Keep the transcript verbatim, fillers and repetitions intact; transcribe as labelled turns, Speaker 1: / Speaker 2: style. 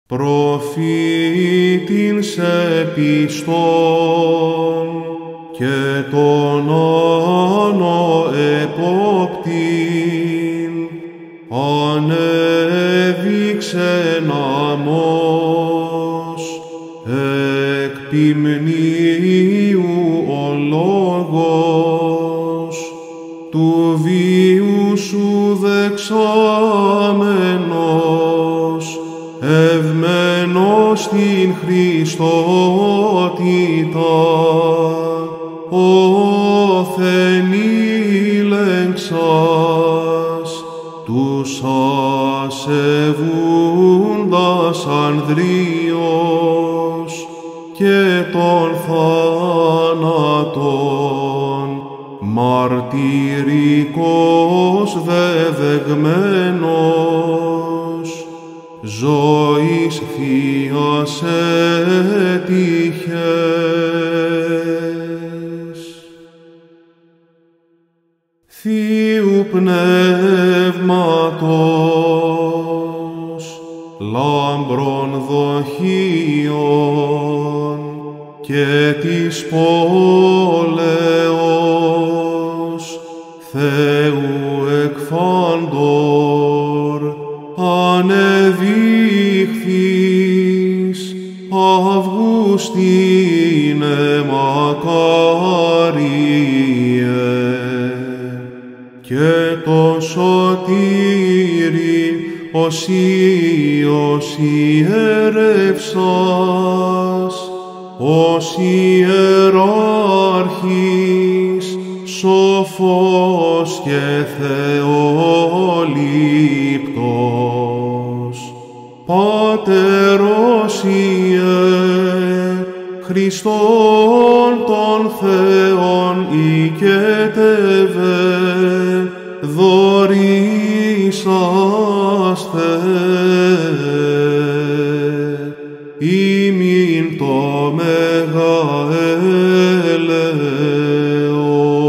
Speaker 1: προφήτην σε πιστόν και τον άνω επόπτην ανέδειξεν αμώς εκ ποιμνίου ο λόγος του βίου σου δεξάμενος ευμένος στην Χριστότητα όθεν ήλεγξας τους ασεβούντας ανδρείος και των θάνατον μαρτυρικός δεδεγμένος ζωής θείας έτυχες. Θείου Πνεύματος λάμπρων δοχείων και της πόλεως Θεού εκφάντορ ανεδείχθης Αυγούστινε μακάριε και το σωτήρι οσίως ιερεύσας ως ιεράρχης σοφός και θεόληπτος Πάτερος Ιε Χριστόν τον Θεόν οικέτευε δωρήσαστε ημίν το μέγα έλεος.